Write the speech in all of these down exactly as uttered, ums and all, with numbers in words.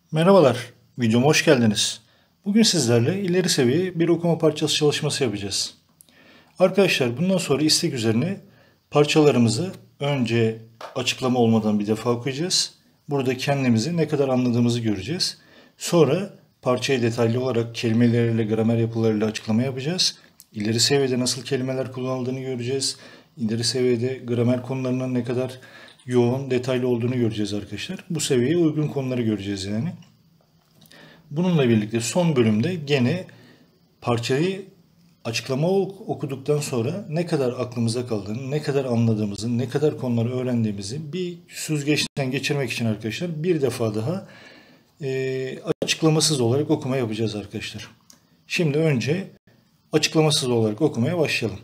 Merhabalar, videoma hoş geldiniz. Bugün sizlerle ileri seviye bir okuma parçası çalışması yapacağız. Arkadaşlar bundan sonra istek üzerine parçalarımızı önce açıklama olmadan bir defa okuyacağız. Burada kendimizi ne kadar anladığımızı göreceğiz. Sonra parçayı detaylı olarak kelimeleriyle, gramer yapılarıyla açıklama yapacağız. İleri seviyede nasıl kelimeler kullanıldığını göreceğiz. İleri seviyede gramer konularının ne kadar yoğun, detaylı olduğunu göreceğiz arkadaşlar. Bu seviyeye uygun konuları göreceğiz yani. Bununla birlikte son bölümde gene parçayı açıklama okuduktan sonra ne kadar aklımıza kaldığını, ne kadar anladığımızı, ne kadar konuları öğrendiğimizi bir süzgeçten geçirmek için arkadaşlar bir defa daha e, açıklamasız olarak okuma yapacağız arkadaşlar. Şimdi önce açıklamasız olarak okumaya başlayalım.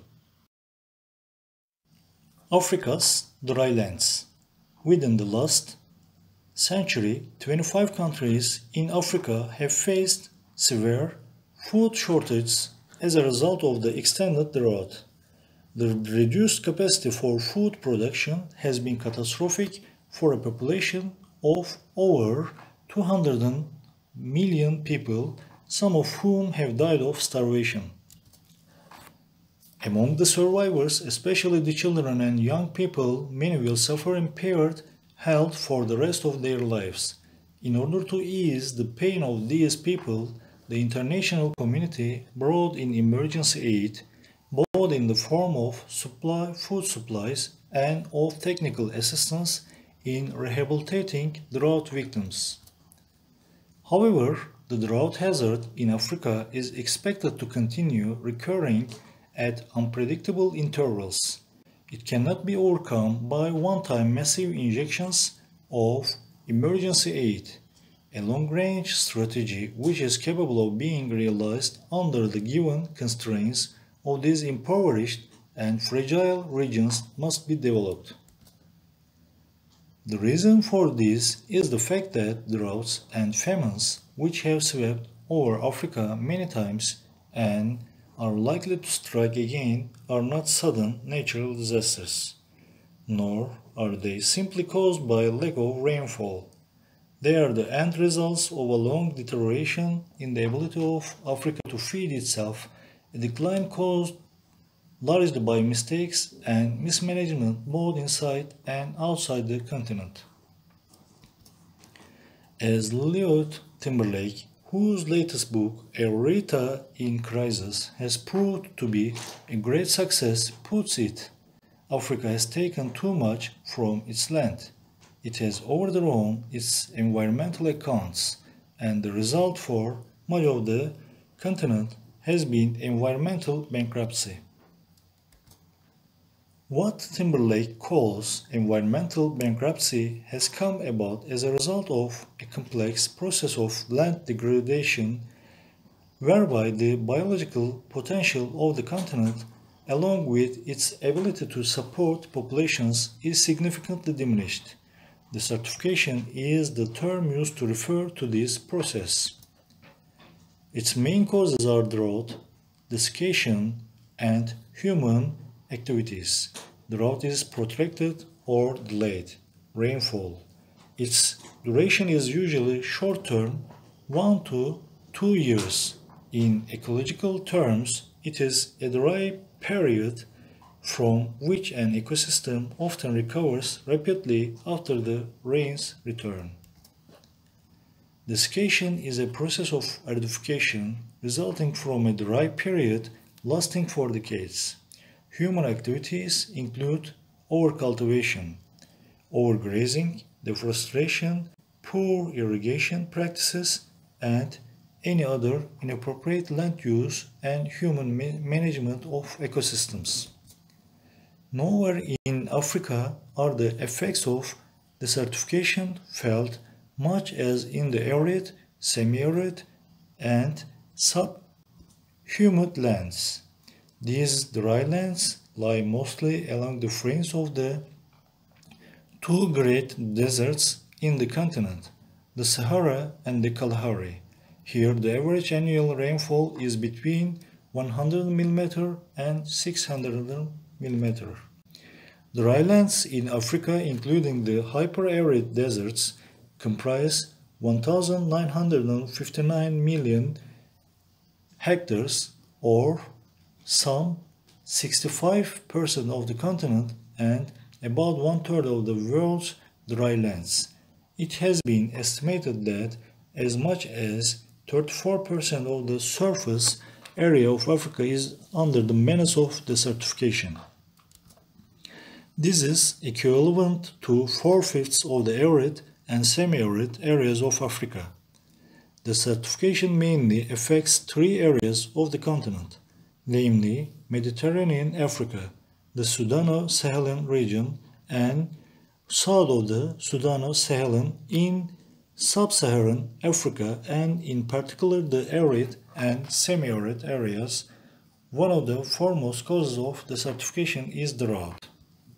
Africa's dry lands. Within the last century, twenty-five countries in Africa have faced severe food shortages as a result of the extended drought. The reduced capacity for food production has been catastrophic for a population of over two hundred million people, some of whom have died of starvation. Among the survivors, especially the children and young people, many will suffer impaired health for the rest of their lives. In order to ease the pain of these people, the international community brought in emergency aid, both in the form of supply, food supplies and of technical assistance in rehabilitating drought victims. However, the drought hazard in Africa is expected to continue recurring at unpredictable intervals. It cannot be overcome by one-time massive injections of emergency aid, a long-range strategy which is capable of being realized under the given constraints of these impoverished and fragile regions must be developed. The reason for this is the fact that droughts and famines, which have swept over Africa many times and are likely to strike again, are not sudden natural disasters, nor are they simply caused by lack of rainfall. They are the end results of a long deterioration in the ability of Africa to feed itself, a decline caused largely by mistakes and mismanagement both inside and outside the continent. As Lloyd Timberlake, whose latest book, Eureka in Crisis, has proved to be a great success, puts it, Africa has taken too much from its land. It has overdrawn its environmental accounts, and the result for much of the continent has been environmental bankruptcy. What Timberlake calls environmental bankruptcy has come about as a result of a complex process of land degradation whereby the biological potential of the continent, along with its ability to support populations, is significantly diminished. Desertification is the term used to refer to this process. Its main causes are drought, desiccation, and human activities. Drought is protracted or delayed rainfall. Its duration is usually short-term, one to two years. In ecological terms, it is a dry period from which an ecosystem often recovers rapidly after the rains return. Desiccation is a process of aridification resulting from a dry period lasting for decades. Human activities include overcultivation, overgrazing, deforestation, poor irrigation practices, and any other inappropriate land use and human ma- management of ecosystems. Nowhere in Africa are the effects of desertification felt much as in the arid, semi-arid, and sub-humid lands. These dry lands lie mostly along the fringe of the two great deserts in the continent, the Sahara and the Kalahari. Here the average annual rainfall is between one hundred millimeters and six hundred millimeters. Dry lands in Africa, including the hyper-arid deserts, comprise one thousand nine hundred fifty-nine million hectares, or some sixty-five percent of the continent and about one-third of the world's dry lands. It has been estimated that as much as thirty-four percent of the surface area of Africa is under the menace of desertification. This is equivalent to four-fifths of the arid and semi-arid areas of Africa. Desertification mainly affects three areas of the continent, namely Mediterranean Africa, the Sudano-Saharan region, and south of the Sudano-Saharan in Sub-Saharan Africa, and in particular the arid and semi-arid areas. One of the foremost causes of desertification is drought.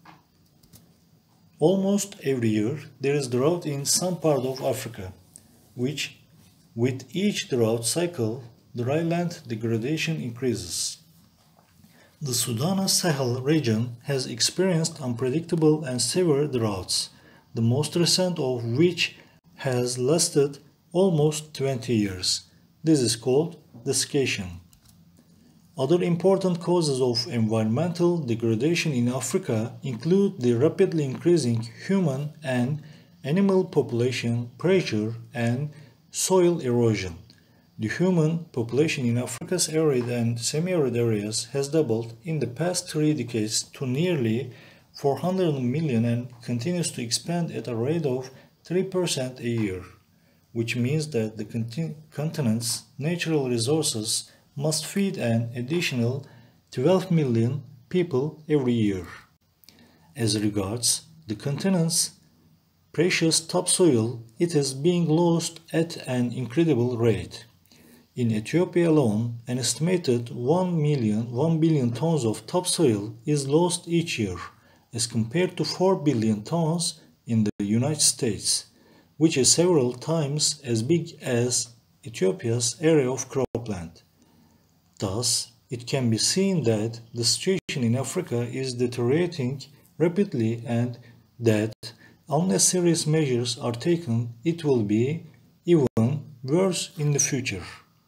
Almost every year there is drought in some part of Africa, which with each drought cycle, dry land degradation increases. The Sudano-Sahel region has experienced unpredictable and severe droughts, the most recent of which has lasted almost twenty years. This is called desiccation. Other important causes of environmental degradation in Africa include the rapidly increasing human and animal population pressure and soil erosion. The human population in Africa's arid and semi-arid areas has doubled in the past three decades to nearly four hundred million and continues to expand at a rate of three percent a year, which means that the continent's natural resources must feed an additional twelve million people every year. As regards the continent's precious topsoil, it is being lost at an incredible rate. In Ethiopia alone, an estimated one million, one billion tons of topsoil is lost each year, as compared to four billion tons in the United States, which is several times as big as Ethiopia's area of cropland. Thus, it can be seen that the situation in Africa is deteriorating rapidly and that unless serious measures are taken, it will be even worse in the future.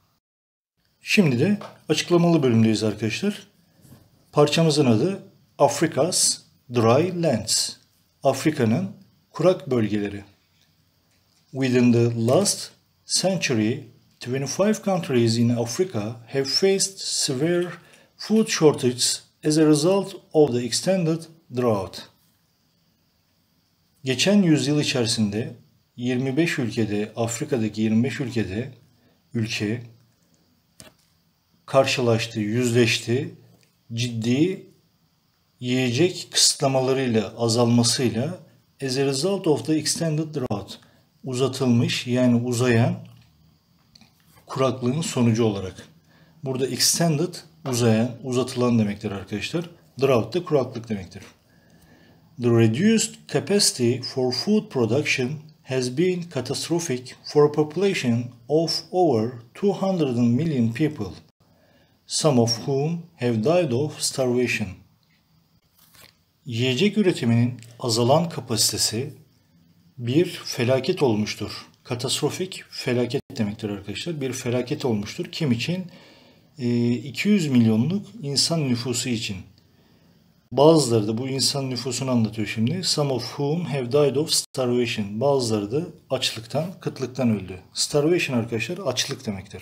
Şimdi de açıklamalı bölümdeyiz arkadaşlar. Parçamızın adı Africa's Dry Lands. Afrika'nın kurak bölgeleri. Within the last century, twenty-five countries in Africa have faced severe food shortages as a result of the extended drought. Geçen yüzyıl içerisinde yirmi beş ülkede, Afrika'daki yirmi beş ülkede ülke karşılaştı, yüzleşti, ciddi yiyecek kısıtlamalarıyla, azalmasıyla as a result of the extended drought, uzatılmış yani uzayan kuraklığın sonucu olarak. Burada extended uzayan, uzatılan demektir arkadaşlar. Drought da kuraklık demektir. The reduced capacity for food production has been catastrophic for a population of over two hundred million people, some of whom have died of starvation. Yiyecek üretiminin azalan kapasitesi bir felaket olmuştur. Katastrofik felaket demektir arkadaşlar. Bir felaket olmuştur. Kim için? iki yüz milyonluk insan nüfusu için. Bazıları da bu insan nüfusunu anlatıyor şimdi. Some of whom have died of starvation. Bazıları da açlıktan, kıtlıktan öldü. Starvation arkadaşlar açlık demektir.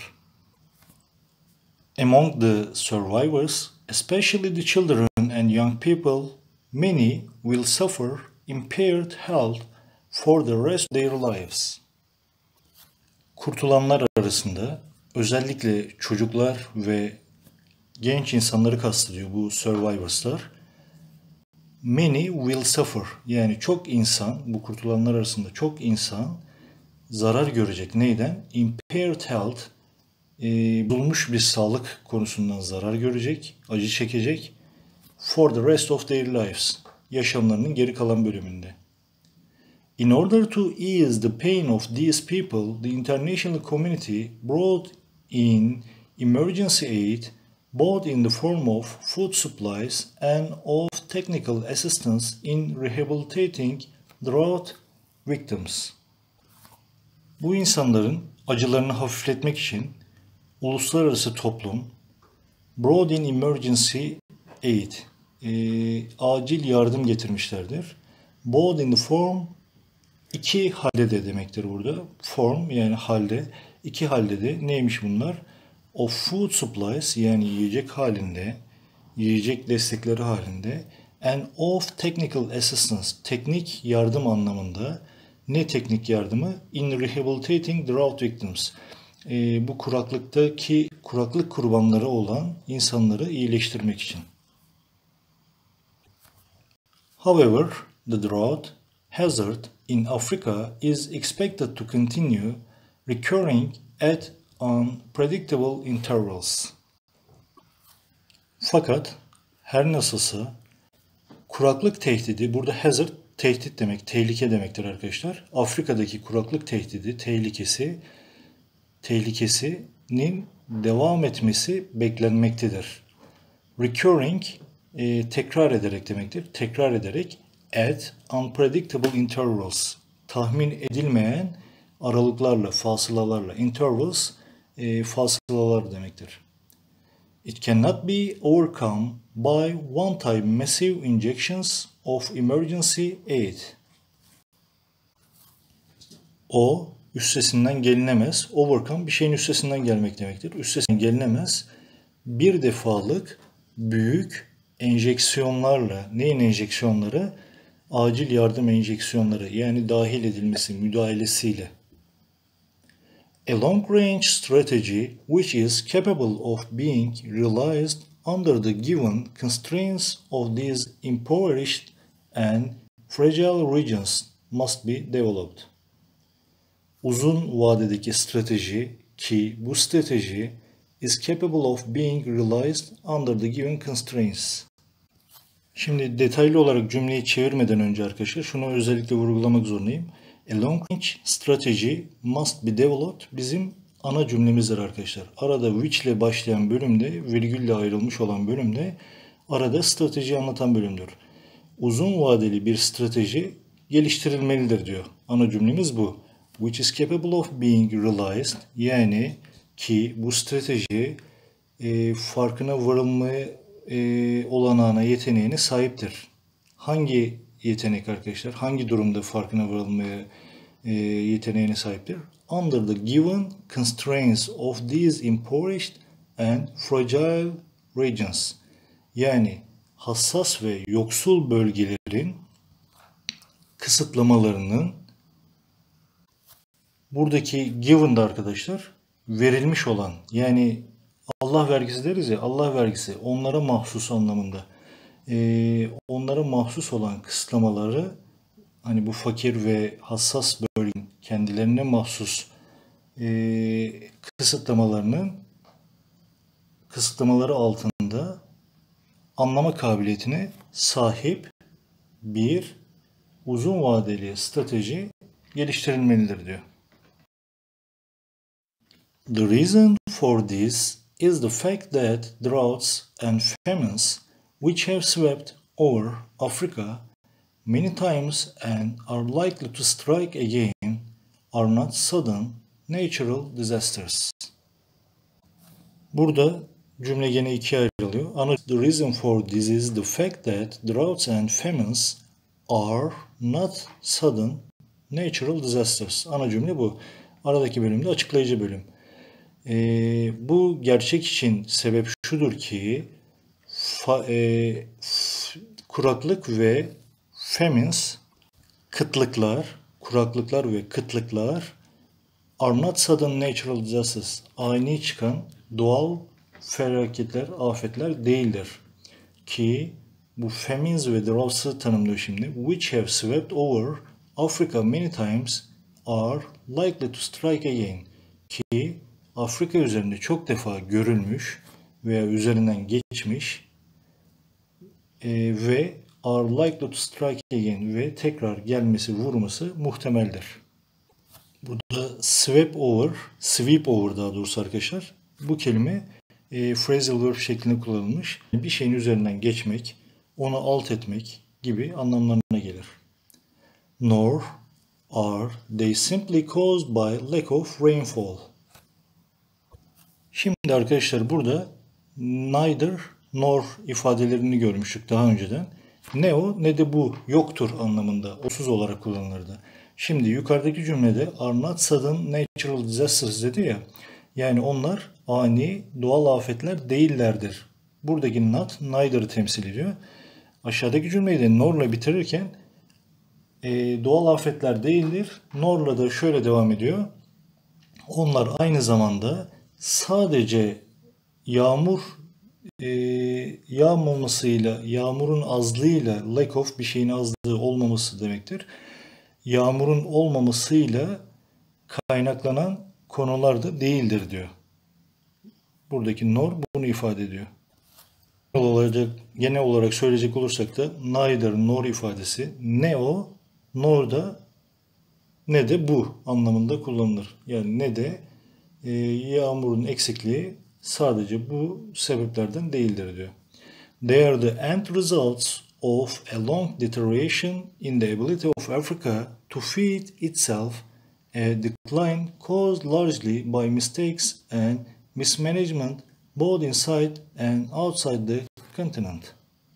Among the survivors, especially the children and young people, many will suffer impaired health for the rest of their lives. Kurtulanlar arasında özellikle çocuklar ve genç insanları kastediyor bu survivors'lar. Many will suffer, yani çok insan, bu kurtulanlar arasında çok insan zarar görecek. Neyden? Impaired health, e, bulmuş bir sağlık konusundan zarar görecek, acı çekecek. For the rest of their lives, yaşamlarının geri kalan bölümünde. In order to ease the pain of these people, the international community brought in emergency aid, both in the form of food supplies and of technical assistance in rehabilitating drought victims. Bu insanların acılarını hafifletmek için uluslararası toplum brought in emergency aid, e, acil yardım getirmişlerdir. Both in the form, iki halde de demektir burada. Form yani halde, iki halde de neymiş bunlar? Of food supplies yani yiyecek halinde, yiyecek destekleri halinde, and of technical assistance, teknik yardım anlamında. Ne teknik yardımı? In rehabilitating drought victims. E, bu kuraklıktaki kuraklık kurbanları olan insanları iyileştirmek için. However, the drought hazard in Africa is expected to continue recurring at unpredictable intervals. Fakat her nasılsa kuraklık tehdidi, burada hazard tehdit demek, tehlike demektir arkadaşlar. Afrika'daki kuraklık tehdidi, tehlikesi, tehlikesinin devam etmesi beklenmektedir. Recurring e, tekrar ederek demektir. Tekrar ederek at unpredictable intervals, tahmin edilmeyen aralıklarla, fasılalarla, intervals e, fasılalar demektir. It cannot be overcome by one-time massive injections of emergency aid. O üstesinden gelinemez. Overcome bir şeyin üstesinden gelmek demektir. Üstesinden gelinemez. Bir defalık büyük enjeksiyonlarla, neyin enjeksiyonları? Acil yardım enjeksiyonları yani dahil edilmesi, müdahalesiyle. A long-range strategy which is capable of being realized under the given constraints of these impoverished and fragile regions must be developed. Uzun vadedeki strateji ki bu strateji is capable of being realized under the given constraints. Şimdi detaylı olarak cümleyi çevirmeden önce arkadaşlar şunu özellikle vurgulamak zorundayım. A long range strategy must be developed bizim ana cümlemizdir arkadaşlar. Arada which ile başlayan bölümde, virgülle ayrılmış olan bölümde arada strateji anlatan bölümdür. Uzun vadeli bir strateji geliştirilmelidir diyor. Ana cümlemiz bu. Which is capable of being realized yani ki bu strateji e, farkına varılmaya e, olanağına, yeteneğine sahiptir. Hangi yetenek arkadaşlar? Hangi durumda farkına varılmaya e, yeteneğine sahiptir? Under the given constraints of these impoverished and fragile regions. Yani hassas ve yoksul bölgelerin kısıtlamalarının buradaki given'da arkadaşlar verilmiş olan yani Allah vergisi deriz ya Allah vergisi onlara mahsus anlamında ee, onlara mahsus olan kısıtlamaları hani bu fakir ve hassas bölgenin kendilerine mahsus e, kısıtlamalarının kısıtlamaları altında anlama kabiliyetine sahip bir uzun vadeli strateji geliştirilmelidir diyor. The reason for this is the fact that droughts and famines which have swept over Africa many times and are likely to strike again are not sudden natural disasters. Burada cümle gene ikiye ayrılıyor. Ana the reason for this is the fact that droughts and famines are not sudden natural disasters. Ana cümle bu. Aradaki bölümde açıklayıcı bölüm. Ee, bu gerçek için sebep şudur ki fa, e, f, kuraklık ve famines, kıtlıklar, kuraklıklar ve kıtlıklar are not sudden natural disasters. Ani çıkan doğal felaketler, afetler değildir. Ki bu famines ve droughts'ı tanımlıyor şimdi. Which have swept over Africa many times are likely to strike again. Ki Afrika üzerinde çok defa görülmüş veya üzerinden geçmiş e, ve are likely to strike again ve tekrar gelmesi, vurması muhtemeldir. Burada sweep over, sweep over daha doğrusu arkadaşlar. Bu kelime e, phrasal verb şeklinde kullanılmış. Bir şeyin üzerinden geçmek, onu alt etmek gibi anlamlarına gelir. Nor are they simply caused by lack of rainfall? Şimdi arkadaşlar burada neither nor ifadelerini görmüştük daha önceden. Ne o ne de bu yoktur anlamında olumsuz olarak kullanılırdı. Şimdi yukarıdaki cümlede are not sudden natural disasters dedi ya. Yani onlar ani doğal afetler değillerdir. Buradaki not neither'ı temsil ediyor. Aşağıdaki cümleyi de nor'la bitirirken e, doğal afetler değildir. Nor'la da şöyle devam ediyor. Onlar aynı zamanda sadece yağmur e, yağmamasıyla, yağmurun azlığıyla, lack of bir şeyin azlığı olmaması demektir. Yağmurun olmamasıyla kaynaklanan konular da değildir diyor. Buradaki nor bunu ifade ediyor. Genel olarak, genel olarak söyleyecek olursak da neither nor ifadesi ne o nor da ne de bu anlamında kullanılır. Yani ne de e, yağmurun eksikliği sadece bu sebeplerden değildir diyor. They are the end results of a long deterioration in the ability of Africa to feed itself, a decline caused largely by mistakes and mismanagement both inside and outside the continent.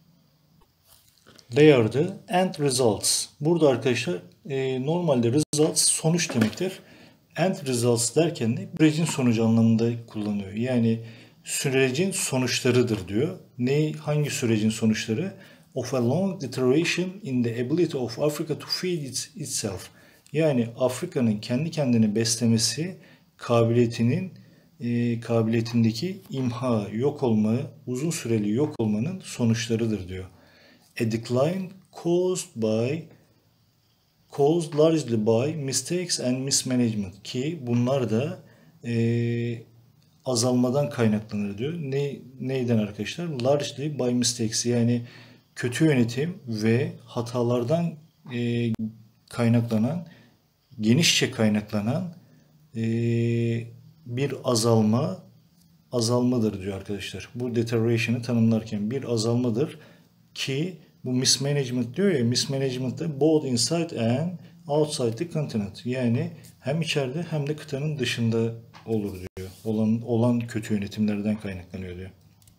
They are the end results. Burada arkadaşlar e, normalde results sonuç demektir. End results derken de sürecin sonucu anlamında kullanıyor. Yani sürecin sonuçlarıdır diyor. Ne, hangi sürecin sonuçları? Of a long deterioration in the ability of Africa to feed its, itself. Yani Afrika'nın kendi kendini beslemesi kabiliyetinin e, kabiliyetindeki imha, yok olma, uzun süreli yok olmanın sonuçlarıdır diyor. A decline caused by caused largely by mistakes and mismanagement ki bunlar da e, azalmadan kaynaklanır diyor. Ne, neyden arkadaşlar? Largely by mistakes yani kötü yönetim ve hatalardan e, kaynaklanan, genişçe kaynaklanan e, bir azalma azalmadır diyor arkadaşlar. Bu deterioration'ı tanımlarken bir azalmadır ki bu mismanagement diyor ya, mismanagement de both inside and outside the continent. Yani hem içeride hem de kıtanın dışında olur diyor. Olan, olan kötü yönetimlerden kaynaklanıyor diyor.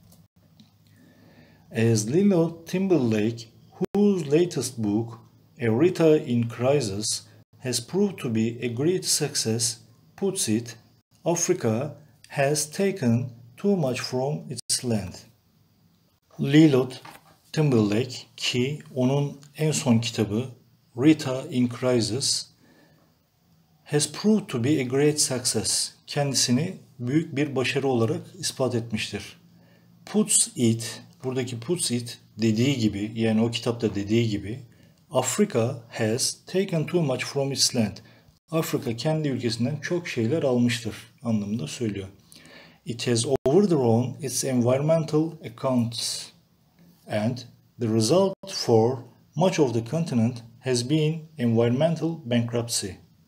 As Lilo Timberlake, whose latest book, Eureka in Crisis, has proved to be a great success, puts it, Africa has taken too much from its land. Lilo Timberlake ki onun en son kitabı Rita in Crisis has proved to be a great success. Kendisini büyük bir başarı olarak ispat etmiştir. Puts it, buradaki puts it dediği gibi yani o kitapta dediği gibi Africa has taken too much from its land. Afrika kendi ülkesinden çok şeyler almıştır anlamında söylüyor. It has overthrown its environmental accounts and the result for much of the continent has been environmental bankruptcy.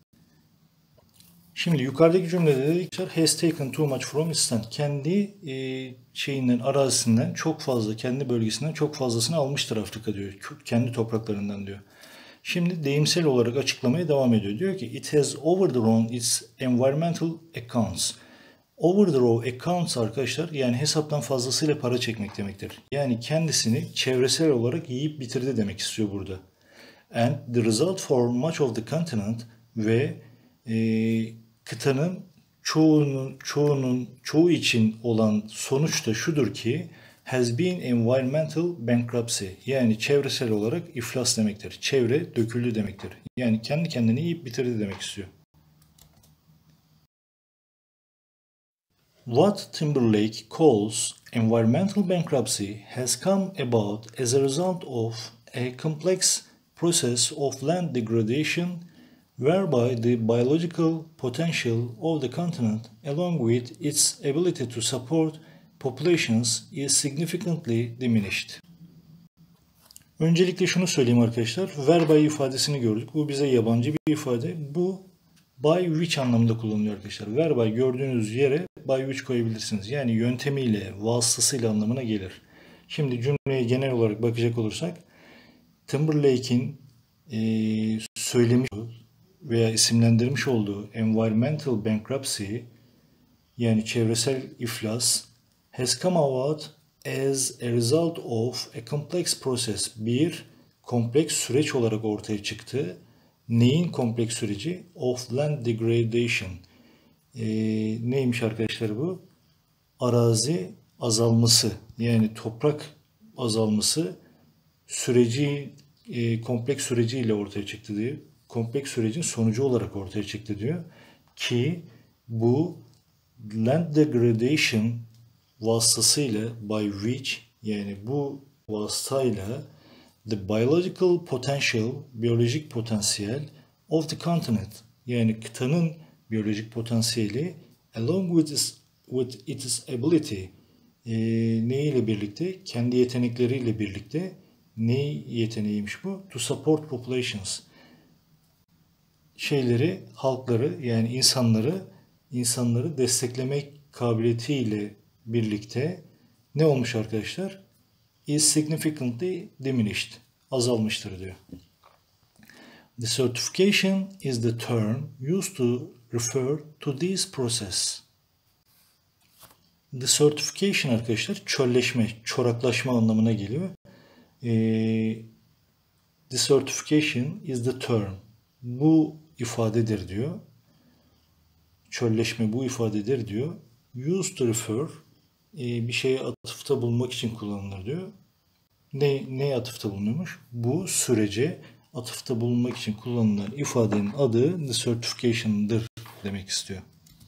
Şimdi yukarıdaki cümlede dedikler has taken too much from its land. Kendi e, şeyinden, arazisinden çok fazla, kendi bölgesinden çok fazlasını almıştır Afrika diyor. Kendi topraklarından diyor. Şimdi deyimsel olarak açıklamaya devam ediyor. Diyor ki it has overthrown its environmental accounts. Overthrow accounts arkadaşlar yani hesaptan fazlasıyla para çekmek demektir. Yani kendisini çevresel olarak yiyip bitirdi demek istiyor burada. And the result for much of the continent ve e, kıtanın çoğunun, çoğunun, çoğu için olan sonuç da şudur ki has been environmental bankruptcy yani çevresel olarak iflas demektir. Çevre döküldü demektir. Yani kendi kendini yiyip bitirdi demek istiyor. What Timberlake calls environmental bankruptcy has come about as a result of a complex process of land degradation whereby the biological potential of the continent along with its ability to support populations is significantly diminished. Öncelikle şunu söyleyeyim arkadaşlar. Whereby ifadesini gördük. Bu bize yabancı bir ifade. Bu by which anlamında kullanılıyor arkadaşlar. Whereby gördüğünüz yere by which koyabilirsiniz. Yani yöntemiyle, vasıtasıyla anlamına gelir. Şimdi cümleye genel olarak bakacak olursak Timberlake'in e, söylemiş veya isimlendirmiş olduğu environmental bankruptcy, yani çevresel iflas, has come about as a result of a complex process. Bir kompleks süreç olarak ortaya çıktı. Neyin kompleks süreci? Of land degradation. Ee, neymiş arkadaşlar bu? Arazi azalması, yani toprak azalması süreci, e, kompleks süreciyle ortaya çıktı diyor. Kompleks sürecin sonucu olarak ortaya çıktı diyor. Ki bu land degradation vasıtasıyla, by which, yani bu vasıtayla the biological potential, biyolojik potansiyel of the continent, yani kıtanın biyolojik potansiyeli along with its, with its ability, e, neyle birlikte? Kendi yetenekleriyle birlikte. Ne yeteneğiymiş bu? To support populations. Şeyleri, halkları, yani insanları insanları desteklemek kabiliyetiyle birlikte ne olmuş arkadaşlar? Is significantly diminished. Azalmıştır diyor. The certification is the term used to refer to this process. The certification arkadaşlar çölleşme, çoraklaşma anlamına geliyor. Ee, the certification is the term. Bu ifadedir diyor. Çölleşme bu ifadedir diyor. Used to refer, e, bir şeye atıfta bulunmak için kullanılır diyor. Ne, neye atıfta bulunuyormuş? Bu sürece atıfta bulunmak için kullanılan ifadenin adı the certification'dır demek istiyor.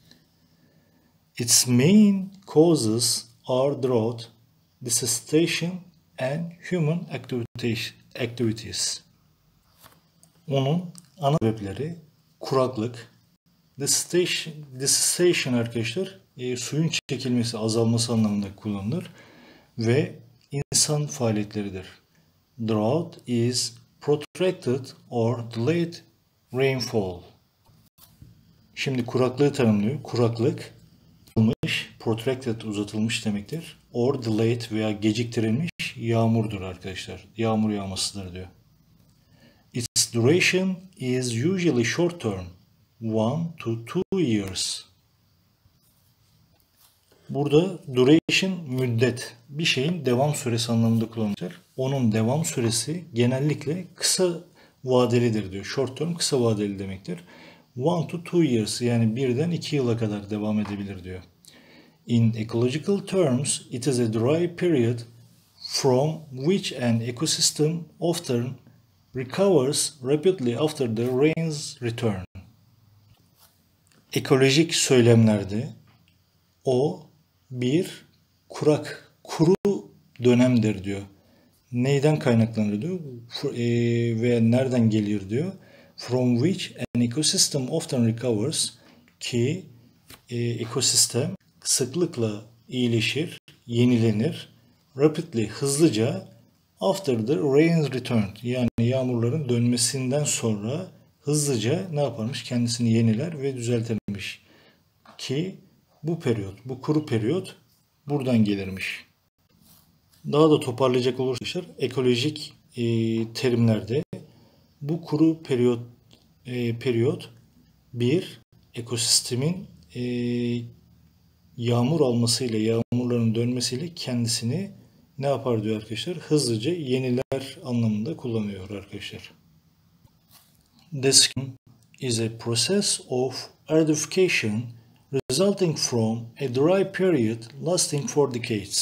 Its main causes are drought, deforestation and human activities. Onun ana sebepleri kuraklık, deforestation, deforestation arkadaşlar e, suyun çekilmesi, azalması anlamında kullanılır ve insan faaliyetleridir. Drought is protracted or delayed rainfall. Şimdi kuraklığı tanımlıyor. Kuraklık uzatılmış, protracted uzatılmış demektir. Or delayed veya geciktirilmiş yağmurdur arkadaşlar. Yağmur yağmasıdır diyor. Its duration is usually short term, one to two years. Burada duration müddet, bir şeyin devam süresi anlamında kullanılır. Onun devam süresi genellikle kısa vadelidir diyor. Short term kısa vadeli demektir. One to two years, yani birden iki yıla kadar devam edebilir diyor. In ecological terms, it is a dry period from which an ecosystem often recovers rapidly after the rains return. Ekolojik söylemlerde o bir kurak, kuru dönemdir diyor. Neyden kaynaklanır diyor e, veya nereden gelir diyor. From which an ecosystem often recovers, ki e, ekosistem sıklıkla iyileşir, yenilenir. Rapidly, hızlıca, after the rains returned, yani yağmurların dönmesinden sonra hızlıca ne yaparmış? Kendisini yeniler ve düzeltirmiş. Ki bu periyot, bu kuru periyot buradan gelirmiş. Daha da toparlayacak olursak ekolojik e, terimlerde bu kuru periyot e, periyot bir ekosistemin e, yağmur almasıyla, yağmurların dönmesiyle kendisini ne yapar diyor arkadaşlar? Hızlıca yeniler anlamında kullanıyor arkadaşlar. This is a process of acidification resulting from a dry period lasting for decades.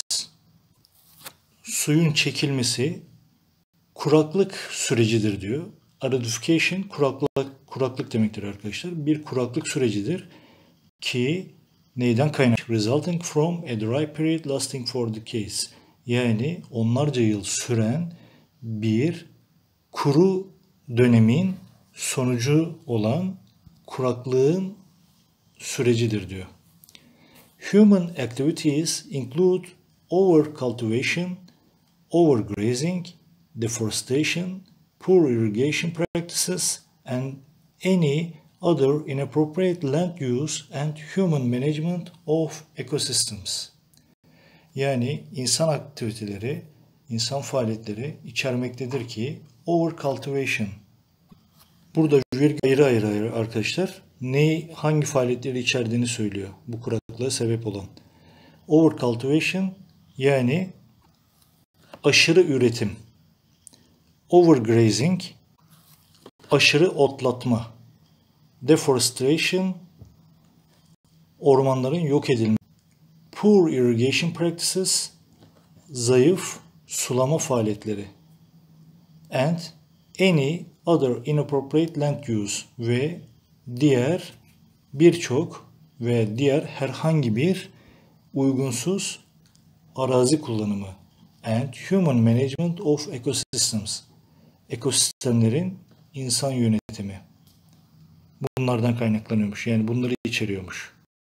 Suyun çekilmesi kuraklık sürecidir diyor. Acidification kuraklık, kuraklık demektir arkadaşlar. Bir kuraklık sürecidir ki neyden kaynaklı? Resulting from a dry period lasting for decades. Yani onlarca yıl süren bir kuru dönemin sonucu olan kuraklığın sürecidir diyor. Human activities include overcultivation, overgrazing, deforestation, poor irrigation practices, and any other inappropriate land use and human management of ecosystems. Yani insan aktiviteleri, insan faaliyetleri içermektedir ki overcultivation, Burada virgül ayrı ayrı ayrı arkadaşlar neyi, hangi faaliyetleri içerdiğini söylüyor bu kuraklığa sebep olan. Overcultivation yani aşırı üretim. Overgrazing aşırı otlatma. Deforestation ormanların yok edilmesi. Poor irrigation practices zayıf sulama faaliyetleri. And any other inappropriate land use ve diğer birçok ve diğer herhangi bir uygunsuz arazi kullanımı. And human management of ecosystems. Ekosistemlerin insan yönetimi. Bunlardan kaynaklanıyormuş. Yani bunları içeriyormuş.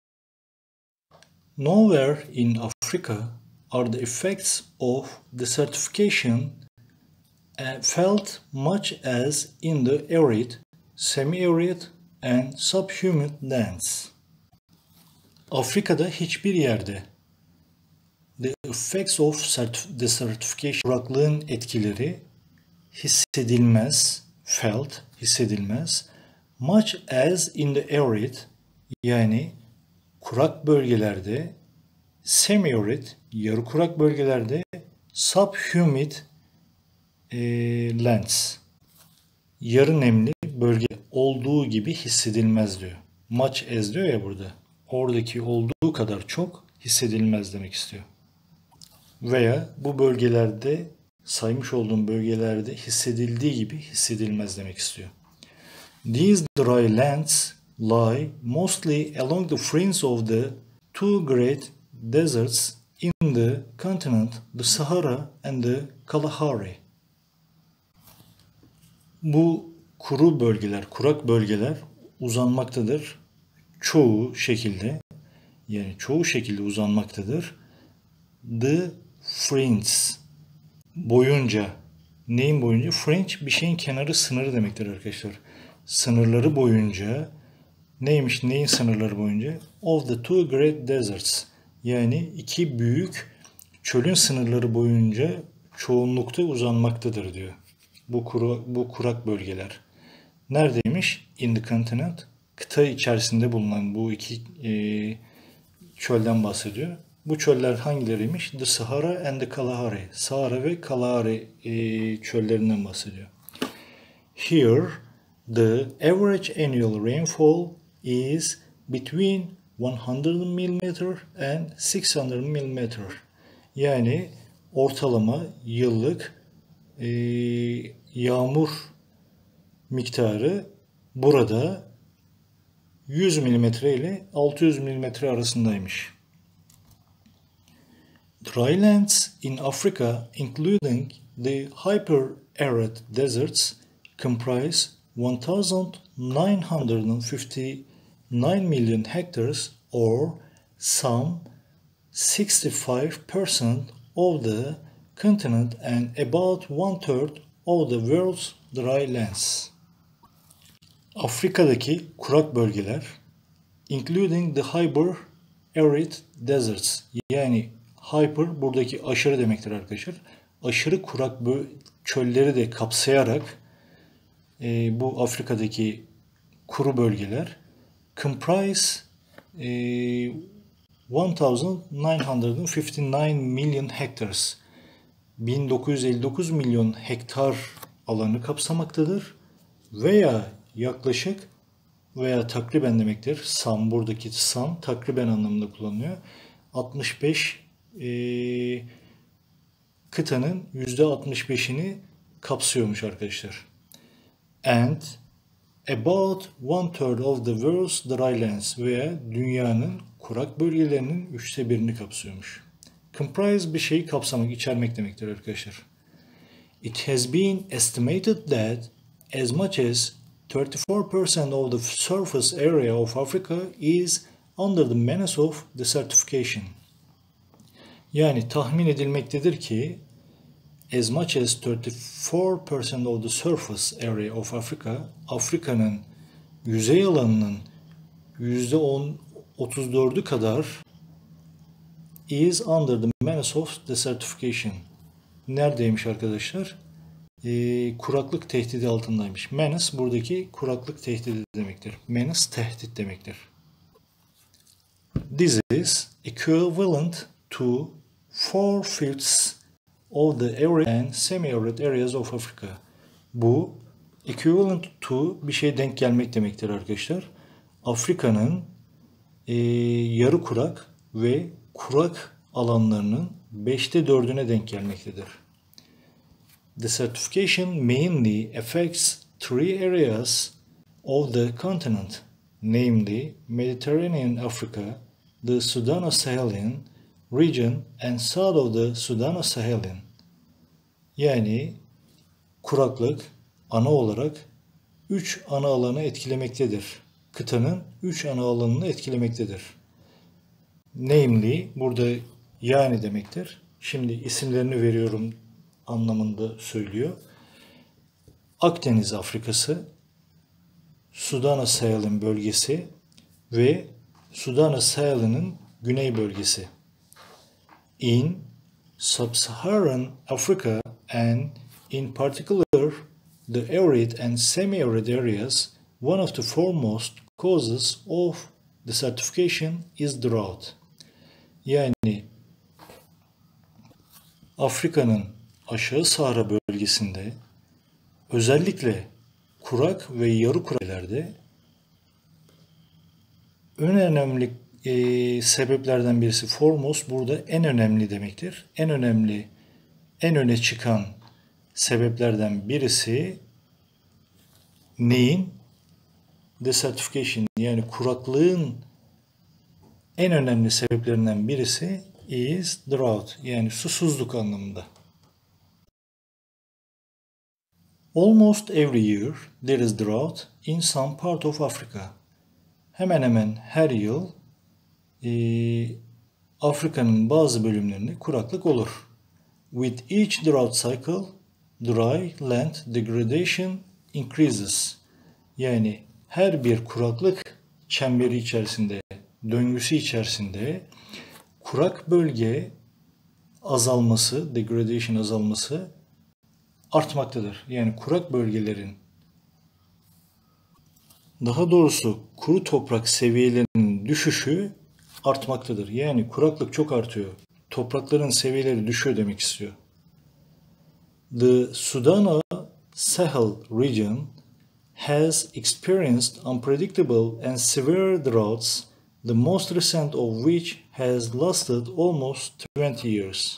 Nowhere in Africa are the effects of desertification felt much as in the arid, semi-arid and subhumid lands. Afrika'da hiçbir yerde the effects of desertification, kuraklığın etkileri hissedilmez, felt, hissedilmez, much as in the arid, yani kurak bölgelerde, semi-arid, yarı kurak bölgelerde, subhumid e, lands, yarı nemli bölge olduğu gibi hissedilmez diyor. Much as diyor ya burada. Oradaki olduğu kadar çok hissedilmez demek istiyor. Veya bu bölgelerde, saymış olduğum bölgelerde hissedildiği gibi hissedilmez demek istiyor. These dry lands lie mostly along the fringe of the two great deserts in the continent, the Sahara and the Kalahari. Bu kuru bölgeler, kurak bölgeler uzanmaktadır. Çoğu şekilde, yani çoğu şekilde uzanmaktadır. The fringe, boyunca. Neyin boyunca? Fringe bir şeyin kenarı, sınırı demektir arkadaşlar. Sınırları boyunca. Neymiş? Neyin sınırları boyunca? Of the two great deserts. Yani iki büyük çölün sınırları boyunca çoğunlukta uzanmaktadır diyor. Bu kuru, bu kurak bölgeler. Neredeymiş? In the continent. Kıta içerisinde bulunan bu iki e, çölden bahsediyor. Bu çöller hangileriymiş? The Sahara and the Kalahari. Sahara ve Kalahari e, çöllerinden bahsediyor. Here, the average annual rainfall is between one hundred millimeter and six hundred millimeter. Yani ortalama yıllık e, yağmur miktarı burada yüz milimetre ile altı yüz milimetre arasındaymış. Dry lands in Africa, including the hyper-arid deserts, comprise one thousand nine hundred fifty-nine million hectares, or some sixty-five percent of the continent and about one-third of the world's dry lands. Afrika'daki kurak bölgeler, including the hyper-arid deserts, yani hyper buradaki aşırı demektir arkadaşlar. Aşırı kurak çölleri de kapsayarak e, bu Afrika'daki kuru bölgeler comprise e, one thousand nine hundred fifty-nine million hectares, bin dokuz yüz elli dokuz milyon hektar alanı kapsamaktadır veya yaklaşık veya takriben demektir. Sam, buradaki sam takriben anlamında kullanılıyor. altmış beş e, kıtanın yüzde altmış beşini kapsıyormuş arkadaşlar. And about one third of the world's dry lands veya dünyanın kurak bölgelerinin üçte birini kapsıyormuş. Comprise bir şeyi kapsamak, içermek demektir arkadaşlar. It has been estimated that as much as thirty-four percent of the surface area of Africa is under the menace of desertification. Yani tahmin edilmektedir ki as much as thirty-four percent of the surface area of Africa, Afrika'nın yüzey alanının yüzde otuz dördü kadar is under the menace of desertification. Neredeymiş arkadaşlar? e, kuraklık tehdidi altındaymış. Menace buradaki kuraklık tehdidi demektir. Menace tehdit demektir. This is equivalent to four-fifths of the arid and semi-arid areas of Africa. Bu equivalent to bir şeye denk gelmek demektir arkadaşlar. Afrika'nın e, yarı kurak ve kurak alanlarının beşte dördüne denk gelmektedir. The certification mainly affects three areas of the continent, namely Mediterranean Africa, the Sudano-Saharan region and south of the Sudano-Saharan. Yani kuraklık ana olarak üç ana alanı etkilemektedir. Kıtanın üç ana alanını etkilemektedir. Namely burada yani demektir. Şimdi isimlerini veriyorum anlamında söylüyor. Akdeniz Afrikası, Sudano-Saharan bölgesi ve Sudano-Saharan'ın güney bölgesi. In Sub-Saharan Africa and in particular the arid and semi-arid areas, one of the foremost causes of the certification is drought. Yani Afrika'nın aşağı Sahra bölgesinde özellikle kurak ve yarı kuraklerde en önemli e, sebeplerden birisi, foremost burada en önemli demektir. En önemli, en öne çıkan sebeplerden birisi neyin? Desertification, yani kuraklığın en önemli sebeplerinden birisi is drought, yani susuzluk anlamında. Almost every year there is drought in some part of Africa. Hemen hemen her yıl e, Afrika'nın bazı bölümlerinde kuraklık olur. With each drought cycle, dry land degradation increases. Yani her bir kuraklık çemberi içerisinde, döngüsü içerisinde kurak bölge azalması, degradation azalması artmaktadır. Yani kurak bölgelerin, daha doğrusu kuru toprak seviyelerinin düşüşü artmaktadır. Yani kuraklık çok artıyor. Toprakların seviyeleri düşüyor demek istiyor. The Sudano-Sahel region has experienced unpredictable and severe droughts, the most recent of which has lasted almost twenty years.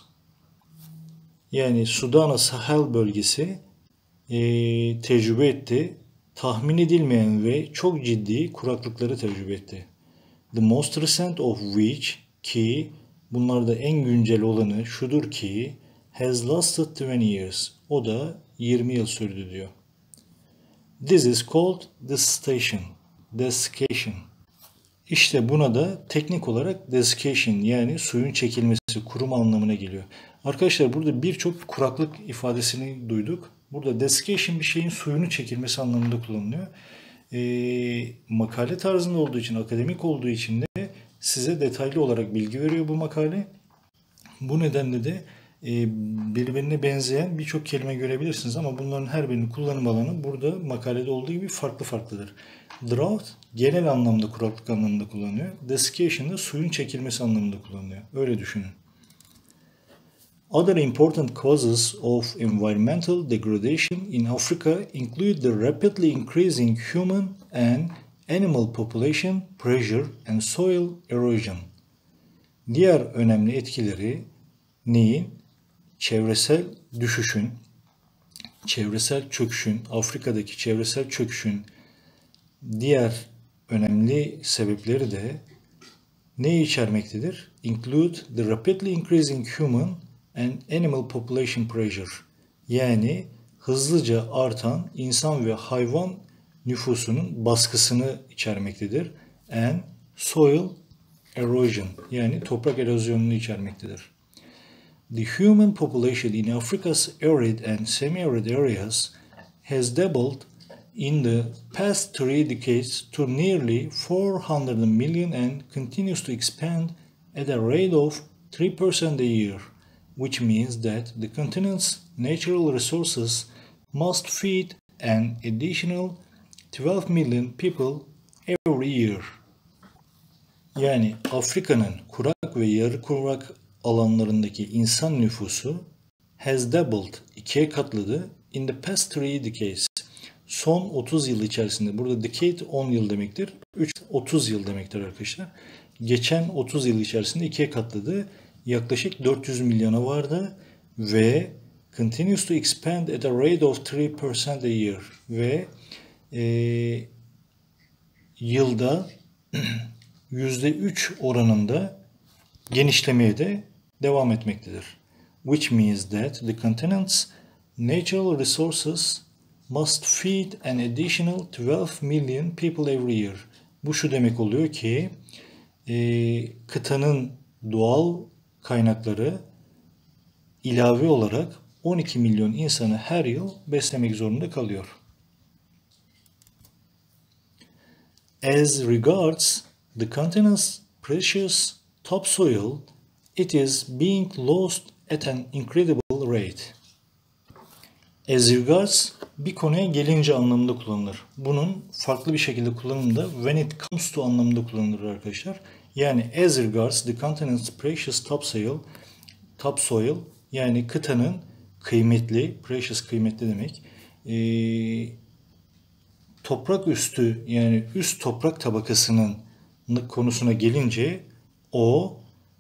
Yani Sudano-Sahel bölgesi e, tecrübe etti. Tahmin edilmeyen ve çok ciddi kuraklıkları tecrübe etti. The most recent of which, ki bunlarda en güncel olanı şudur ki, has lasted twenty years. O da yirmi yıl sürdü diyor. This is called desiccation. Desiccation. İşte buna da teknik olarak desiccation, yani suyun çekilmesi, kuruma anlamına geliyor. Arkadaşlar burada birçok kuraklık ifadesini duyduk. Burada desiccation bir şeyin suyunu çekilmesi anlamında kullanılıyor. Ee, makale tarzında olduğu için, akademik olduğu için de size detaylı olarak bilgi veriyor bu makale. Bu nedenle de e, birbirine benzeyen birçok kelime görebilirsiniz ama bunların her birinin kullanım alanı burada makalede olduğu gibi farklı farklıdır. Drought genel anlamda kuraklık anlamında kullanılıyor. Desiccation da suyun çekilmesi anlamında kullanılıyor. Öyle düşünün. Other important causes of environmental degradation in Africa include the rapidly increasing human and animal population pressure and soil erosion. Diğer önemli etkileri neyin? Çevresel düşüşün, çevresel çöküşün, Afrika'daki çevresel çöküşün diğer önemli sebepleri de neyi içermektedir? Include the rapidly increasing human and animal population pressure. Yani hızlıca artan insan ve hayvan nüfusunun baskısını içermektedir. And soil erosion, yani toprak erozyonunu içermektedir. The human population in Africa's arid and semi-arid areas has doubled in the past three decades to nearly four hundred million and continues to expand at a rate of three percent a year, which means that the continent's natural resources must feed an additional twelve million people every year. Yani Afrika'nın kurak ve yarı kurak alanlarındaki insan nüfusu has doubled, ikiye katladı in the past three decades. Son otuz yıl içerisinde, burada decade on yıl demektir, üç otuz yıl demektir arkadaşlar. Geçen otuz yıl içerisinde ikiye katladı. Yaklaşık dört yüz milyona vardı ve continues to expand at a rate of three percent a year ve e, yılda yüzde üç oranında genişlemeye de devam etmektedir. Which means that the continent's natural resources must feed an additional twelve million people every year. Bu şu demek oluyor ki e, kıtanın doğal kaynakları ilave olarak on iki milyon insanı her yıl beslemek zorunda kalıyor. As regards the continent's precious topsoil, it is being lost at an incredible rate. As regards bir konuya gelince anlamında kullanılır. Bunun farklı bir şekilde kullanımında when it comes to anlamında kullanılır arkadaşlar. Yani as regards the continent's precious topsoil, topsoil yani kıtanın kıymetli, precious kıymetli demek, ee, toprak üstü yani üst toprak tabakasının konusuna gelince o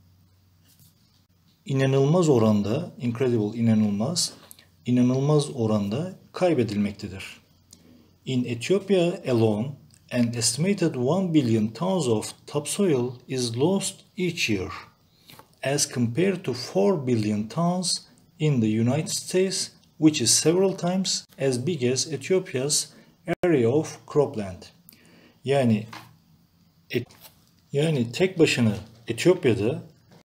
inanılmaz oranda, incredible inanılmaz, inanılmaz oranda kaybedilmektedir. In Ethiopia alone, an estimated one billion tons of topsoil is lost each year, as compared to four billion tons in the United States, which is several times as big as Ethiopia's area of cropland. Yani et, yani tek başına Etiyopya'da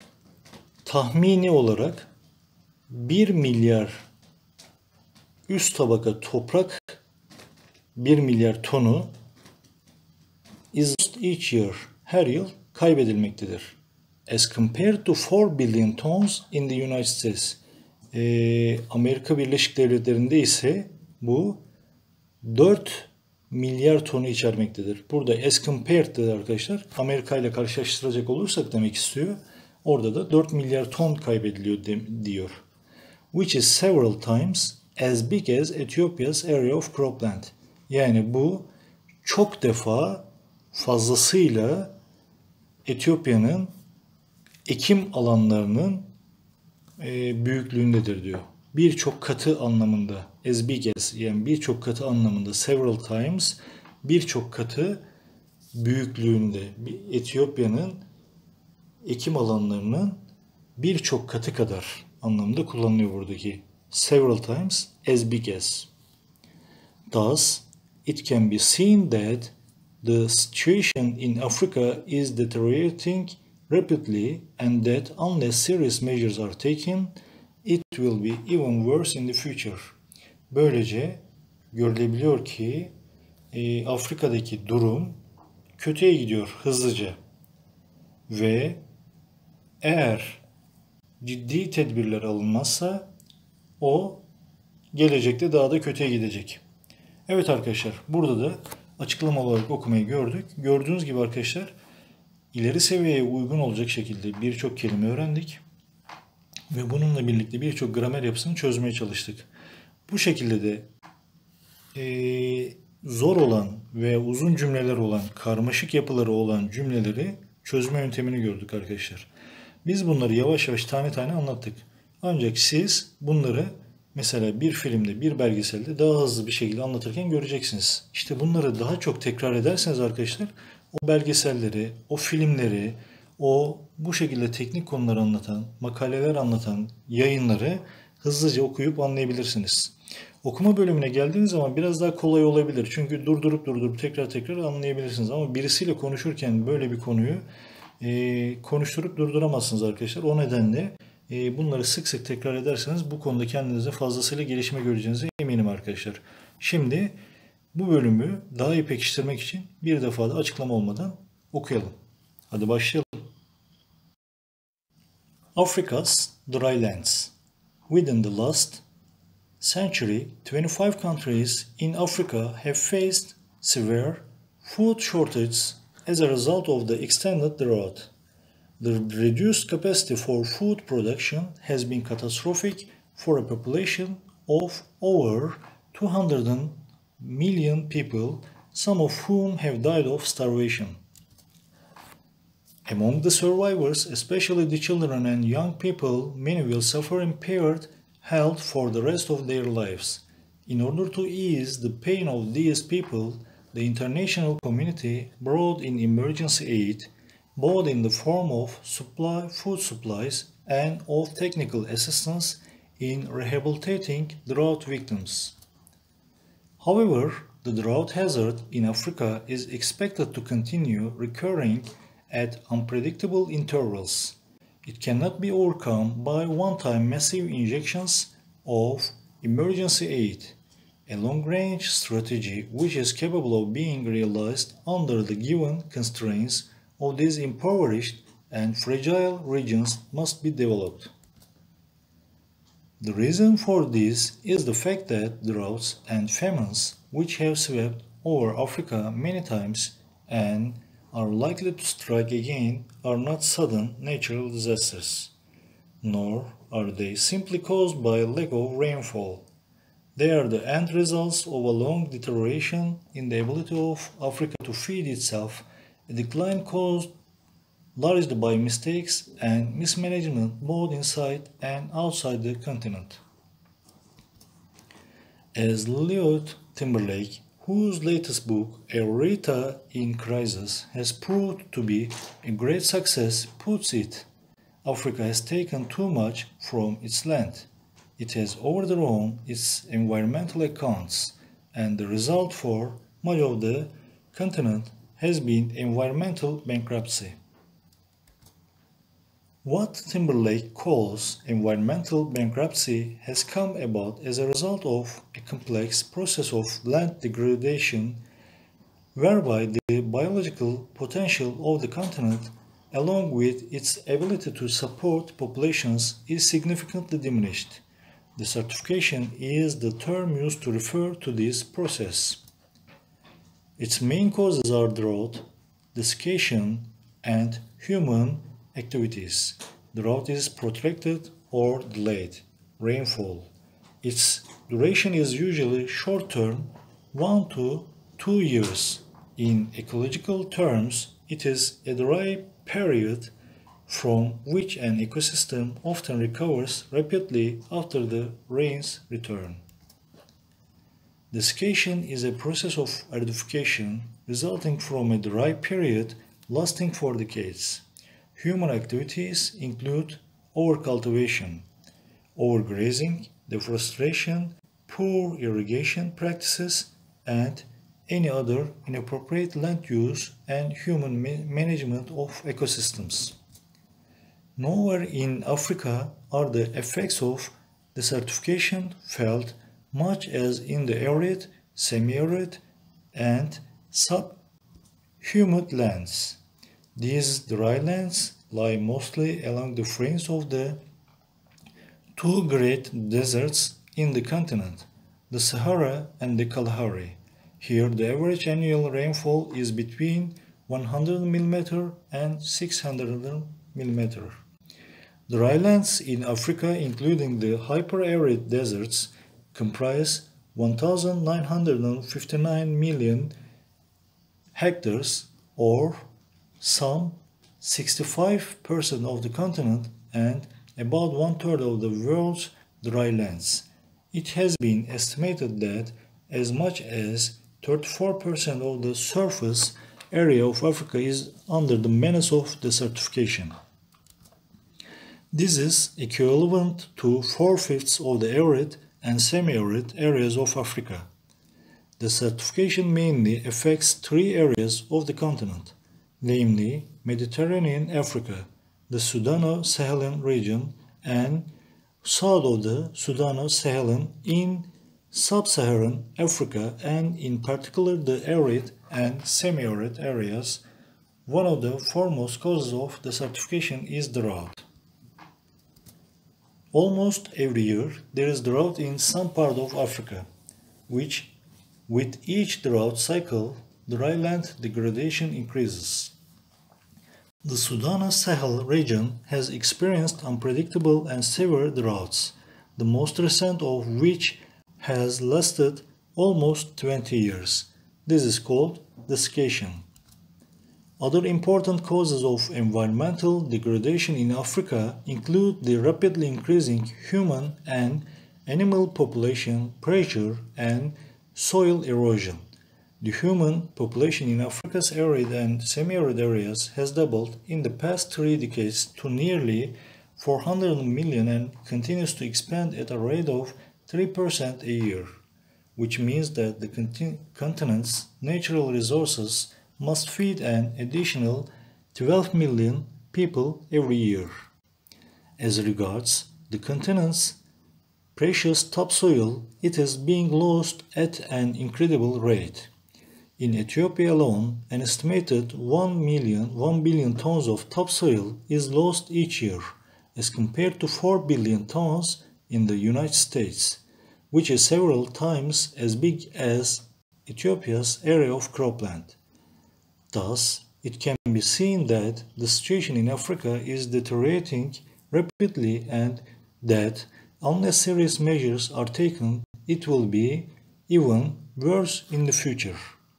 tahmini olarak bir milyar üst tabaka toprak, bir milyar tonu is lost each year, her yıl kaybedilmektedir. As compared to four billion tons in the United States. Ee, Amerika Birleşik Devletleri'nde ise bu dört milyar tonu içermektedir. Burada as compared de arkadaşlar Amerika ile karşılaştıracak olursak demek istiyor. Orada da dört milyar ton kaybediliyor diyor. Which is several times as big as Ethiopia's area of cropland. Yani bu çok defa fazlasıyla Etiyopya'nın ekim alanlarının e, büyüklüğündedir diyor. Birçok katı anlamında, as big as yani birçok katı anlamında, several times birçok katı büyüklüğünde Etiyopya'nın ekim alanlarının birçok katı kadar anlamında kullanılıyor buradaki several times as big as. Thus, it can be seen that the situation in Africa is deteriorating rapidly and that unless serious measures are taken, it will be even worse in the future. Böylece görülebiliyor ki e, Afrika'daki durum kötüye gidiyor hızlıca ve eğer ciddi tedbirler alınmazsa o gelecekte daha da kötüye gidecek. Evet arkadaşlar, burada da açıklama olarak okumayı gördük. Gördüğünüz gibi arkadaşlar ileri seviyeye uygun olacak şekilde birçok kelime öğrendik. Ve bununla birlikte birçok gramer yapısını çözmeye çalıştık. Bu şekilde de e, zor olan ve uzun cümleler olan, karmaşık yapıları olan cümleleri çözme yöntemini gördük arkadaşlar. Biz bunları yavaş yavaş tane tane anlattık. Ancak siz bunları mesela bir filmde, bir belgeselde daha hızlı bir şekilde anlatırken göreceksiniz. İşte bunları daha çok tekrar ederseniz arkadaşlar, o belgeselleri, o filmleri, o bu şekilde teknik konuları anlatan, makaleler anlatan yayınları hızlıca okuyup anlayabilirsiniz. Okuma bölümüne geldiğiniz zaman biraz daha kolay olabilir. Çünkü durdurup durdurup tekrar tekrar anlayabilirsiniz. Ama birisiyle konuşurken böyle bir konuyu e, konuşturup durduramazsınız arkadaşlar. O nedenle e, bunları sık sık tekrar ederseniz bu konuda kendinize fazlasıyla gelişme göreceğinize eminim arkadaşlar. Şimdi bu bölümü daha iyi pekiştirmek için bir defa da açıklama olmadan okuyalım. Hadi başlayalım. Africa's dry lands. Within the last century, twenty-five countries in Africa have faced severe food shortages as a result of the extended drought. The reduced capacity for food production has been catastrophic for a population of over two hundred million people, some of whom have died of starvation. Among the survivors, especially the children and young people, many will suffer impaired health for the rest of their lives. In order to ease the pain of these people, the international community brought in emergency aid, both in the form of supply, food supplies and of technical assistance in rehabilitating drought victims. However, the drought hazard in Africa is expected to continue recurring at unpredictable intervals. It cannot be overcome by one-time massive injections of emergency aid, a long-range strategy which is capable of being realized under the given constraints of these impoverished and fragile regions must be developed. The reason for this is the fact that droughts and famines, which have swept over Africa many times and are likely to strike again, are not sudden natural disasters, nor are they simply caused by lack of rainfall. They are the end results of a long deterioration in the ability of Africa to feed itself, a decline caused largely by mistakes and mismanagement both inside and outside the continent. As Lloyd Timberlake, whose latest book, Eureka in Crisis, has proved to be a great success, puts it, Africa has taken too much from its land. It has overdrawn its environmental accounts, and the result for much of the continent has been environmental bankruptcy. What Timberlake calls environmental bankruptcy has come about as a result of a complex process of land degradation whereby the biological potential of the continent, along with its ability to support populations, is significantly diminished. Desertification is the term used to refer to this process. Its main causes are drought, desiccation, and human activities. Drought is protracted or delayed rainfall. Its duration is usually short-term, one to two years. In ecological terms, it is a dry period from which an ecosystem often recovers rapidly after the rains return. Desiccation is a process of aridification resulting from a dry period lasting for decades. Human activities include overcultivation, overgrazing, deforestation, poor irrigation practices, and any other inappropriate land use and human ma- management of ecosystems. Nowhere in Africa are the effects of desertification felt much as in the arid, semi-arid, and sub-humid lands. These dry lands lie mostly along the fringe of the two great deserts in the continent, the Sahara and the Kalahari. Here the average annual rainfall is between one hundred millimeters and six hundred millimeters. Dry lands in Africa, including the hyper-arid deserts, comprise one thousand nine hundred fifty-nine million hectares, or some sixty-five percent of the continent and about one-third of the world's dry lands. It has been estimated that as much as thirty-four percent of the surface area of Africa is under the menace of desertification. This is equivalent to four-fifths of the arid and semi-arid areas of Africa. Desertification mainly affects three areas of the continent, namely Mediterranean Africa, the Sudano-Saharan region, and south of the Sudano-Saharan in sub-Saharan Africa, and in particular the arid and semi-arid areas. One of the foremost causes of desertification is drought. Almost every year there is drought in some part of Africa, which, with each drought cycle, dry land degradation increases. The Sudan-Sahel region has experienced unpredictable and severe droughts, the most recent of which has lasted almost twenty years. This is called desiccation. Other important causes of environmental degradation in Africa include the rapidly increasing human and animal population pressure and soil erosion. The human population in Africa's arid and semi-arid areas has doubled in the past three decades to nearly four hundred million and continues to expand at a rate of three percent a year, which means that the continent's natural resources must feed an additional twelve million people every year. As regards the continent's precious topsoil, it is being lost at an incredible rate. In Ethiopia alone, an estimated one million, one billion tons of topsoil is lost each year, as compared to four billion tons in the United States, which is several times as big as Ethiopia's area of cropland. Thus, it can be seen that the situation in Africa is deteriorating rapidly and that unless serious measures are taken, it will be even worse in the future.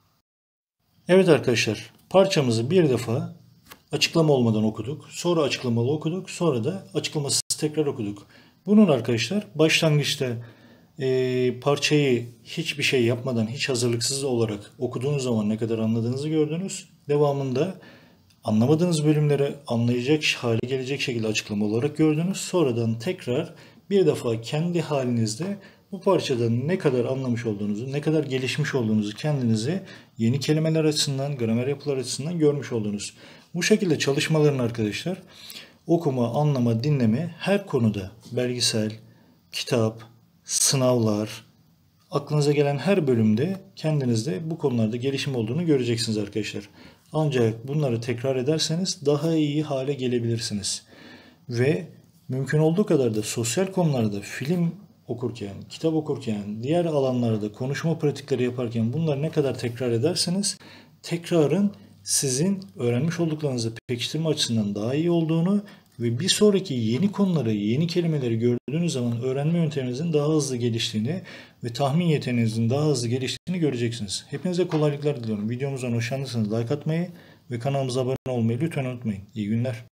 Evet arkadaşlar, parçamızı bir defa açıklama olmadan okuduk. Sonra açıklamalı okuduk. Sonra da açıklamasız tekrar okuduk. Bunun arkadaşlar başlangıçta e, parçayı hiçbir şey yapmadan, hiç hazırlıksız olarak okuduğunuz zaman ne kadar anladığınızı gördünüz. Devamında anlamadığınız bölümleri anlayacak hale gelecek şekilde açıklama olarak gördünüz. Sonradan tekrar bir defa kendi halinizde bu parçada ne kadar anlamış olduğunuzu, ne kadar gelişmiş olduğunuzu kendinize yeni kelimeler açısından, gramer yapılar açısından görmüş oldunuz. Bu şekilde çalışmaların arkadaşlar okuma, anlama, dinleme her konuda belgesel, kitap, sınavlar, aklınıza gelen her bölümde kendinizde bu konularda gelişim olduğunu göreceksiniz arkadaşlar. Ancak bunları tekrar ederseniz daha iyi hale gelebilirsiniz. Ve mümkün olduğu kadar da sosyal konularda film okurken, kitap okurken, diğer alanlarda konuşma pratikleri yaparken bunları ne kadar tekrar ederseniz tekrarın sizin öğrenmiş olduklarınızı pekiştirme açısından daha iyi olduğunu ve bir sonraki yeni konuları, yeni kelimeleri gördüğünüz zaman öğrenme yönteminizin daha hızlı geliştiğini ve tahmin yeteneğinizin daha hızlı geliştiğini göreceksiniz. Hepinize kolaylıklar diliyorum. Videomuzdan hoşlandıysanız like atmayı ve kanalımıza abone olmayı lütfen unutmayın. İyi günler.